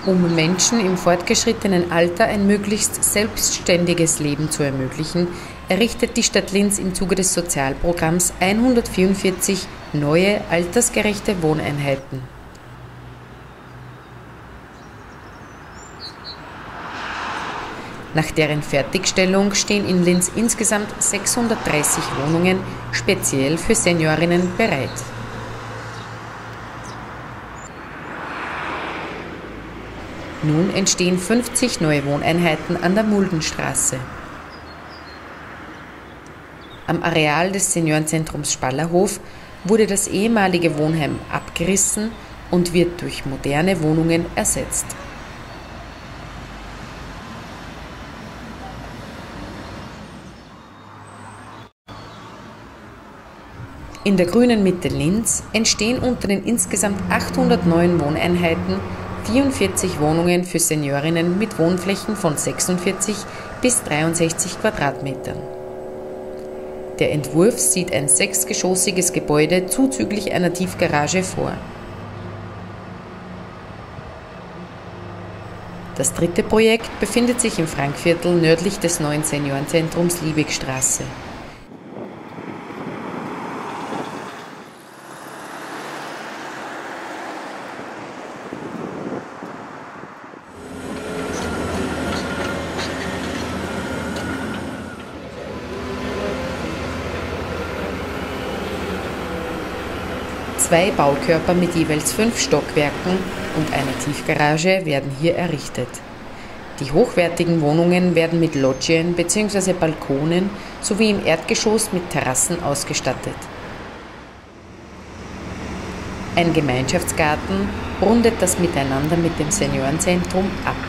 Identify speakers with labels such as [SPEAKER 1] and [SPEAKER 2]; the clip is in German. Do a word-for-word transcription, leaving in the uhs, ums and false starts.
[SPEAKER 1] Um Menschen im fortgeschrittenen Alter ein möglichst selbstständiges Leben zu ermöglichen, errichtet die Stadt Linz im Zuge des Sozialprogramms hundertvierundvierzig neue, altersgerechte Wohneinheiten. Nach deren Fertigstellung stehen in Linz insgesamt sechshundertdreißig Wohnungen speziell für Seniorinnen bereit. Nun entstehen fünfzig neue Wohneinheiten an der Muldenstraße. Am Areal des Seniorenzentrums Spallerhof wurde das ehemalige Wohnheim abgerissen und wird durch moderne Wohnungen ersetzt. In der grünen Mitte Linz entstehen unter den insgesamt achthundert neuen Wohneinheiten vierundvierzig Wohnungen für Seniorinnen mit Wohnflächen von sechsundvierzig bis dreiundsechzig Quadratmetern. Der Entwurf sieht ein sechsgeschossiges Gebäude zuzüglich einer Tiefgarage vor. Das dritte Projekt befindet sich im Frankviertel nördlich des neuen Seniorenzentrums Liebigstraße. Zwei Baukörper mit jeweils fünf Stockwerken und einer Tiefgarage werden hier errichtet. Die hochwertigen Wohnungen werden mit Loggien bzw. Balkonen sowie im Erdgeschoss mit Terrassen ausgestattet. Ein Gemeinschaftsgarten rundet das Miteinander mit dem Seniorenzentrum ab.